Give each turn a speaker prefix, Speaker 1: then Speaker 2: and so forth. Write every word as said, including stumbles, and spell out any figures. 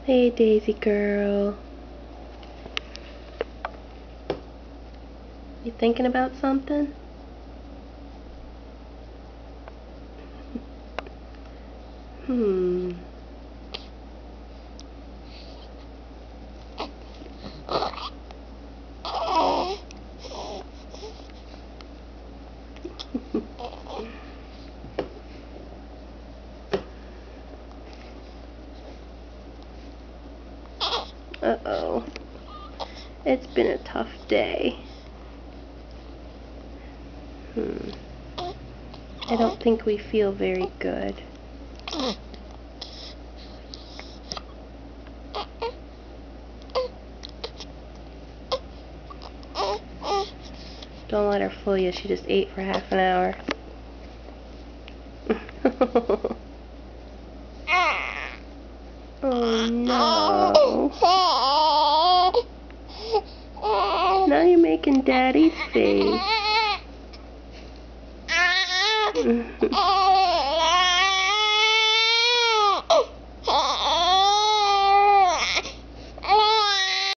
Speaker 1: Hey, Daisy girl. You thinking about something? Hmm. Uh-oh. It's been a tough day. Hmm. I don't think we feel very good. Don't let her fool you. She just ate for half an hour. Oh no. Now you're making Daddy's face.